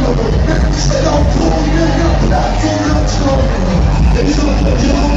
Stell auf Boden, Platz in der Zone. Ich hoffe,